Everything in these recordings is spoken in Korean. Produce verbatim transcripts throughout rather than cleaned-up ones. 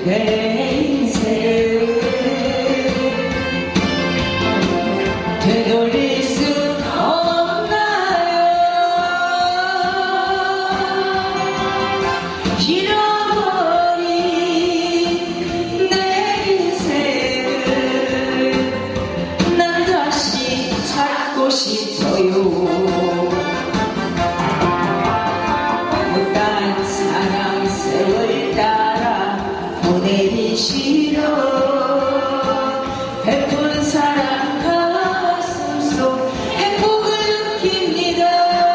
내 인생을 되돌릴 수 없나요? 잃어버린 내 인생을 난 다시 찾고 싶어요. 못다한 사랑 세월 따라 보내기 싫어. 베푼 사랑 가슴속 행복을 느낍니다.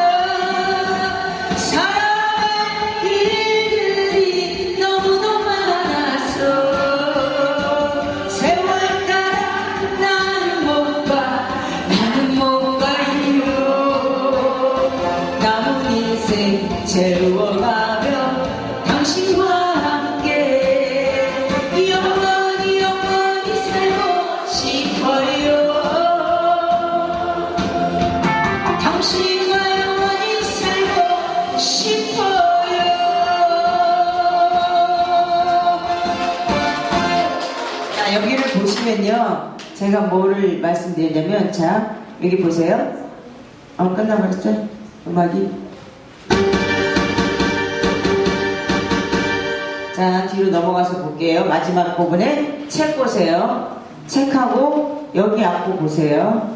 사랑할 일들이 너무도 많아서 세월 따라 나는 못 가, 나는 못 가요. 남은 인생 채워가며 당신과 함께 영원히 영원히 살고 싶어요. 당신과 영원히 살고 싶어요. 자, 여기를 보시면요, 제가 뭐를 말씀드리냐면, 자, 여기 보세요. 어, 끝나버렸죠? 음악이. 자, 뒤로 넘어가서 볼게요. 마지막 부분에 책 보세요. 책하고 여기 앞부 보세요.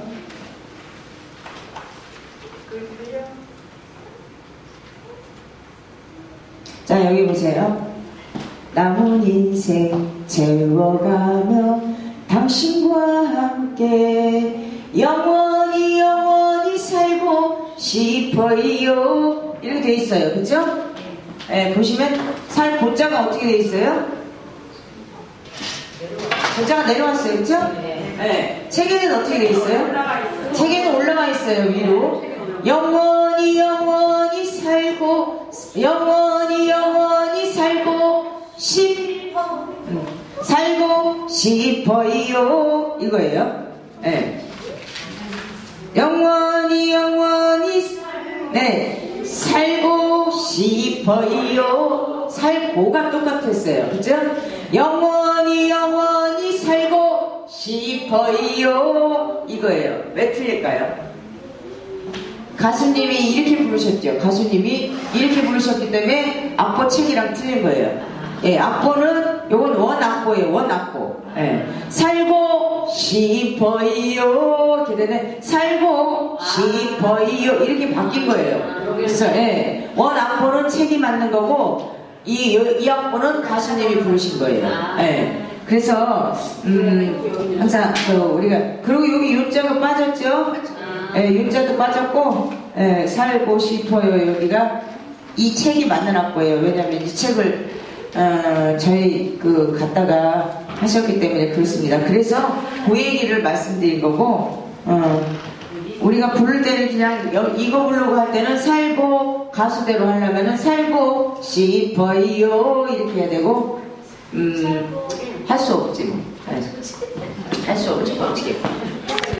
자, 여기 보세요. 남은 인생 채워가며 당신과 함께 영원히 영원히 살고 싶어요. 이렇게 돼 있어요. 그죠? 네, 보시면 살 보자가 어떻게 돼 있어요? 보자가 내려왔어요. 그죠? 네. 책에는 어떻게 돼 있어요? 책에는 올라가 있어요. 위로. 영원히 영원히 살고 영원히 영원히 살고 싶 음, 살고 싶어요. 이거예요. 네. 영원히 영원히 네 살고 싶어요. 살고가 똑같았어요. 그죠? 영원히 영원히 살고 싶어요. 이거예요. 왜 틀릴까요? 가수님이 이렇게 부르셨죠. 가수님이 이렇게 부르셨기 때문에 악보 책이랑 틀린 거예요. 예, 악보는 요건 원 악보예요. 원 악보. 예. 살고 싶어요. 이렇게 되네. 살고 싶어요. 이렇게 바뀐 거예요. 그래서 예, 원 악보는 책이 맞는 거고 이, 이 악보는 가수님이 부르신 거예요. 예. 그래서 음, 항상 그 우리가 그리고 여기 윤자가 빠졌죠. 예, 윤자도 빠졌고 예, 살고 싶어요. 여기가 이 책이 맞는 악보예요. 왜냐하면 이 책을 어, 저희 그 갖다가 하셨기 때문에 그렇습니다. 그래서 그 얘기를 말씀드린 거고 어, 우리가 부를 때는 그냥 이거 부르고 할 때는 살고 가수대로 하려면은 살고 싶어요 이렇게 해야 되고 음, 할 수 없지 뭐. 할 수 없지 어떻게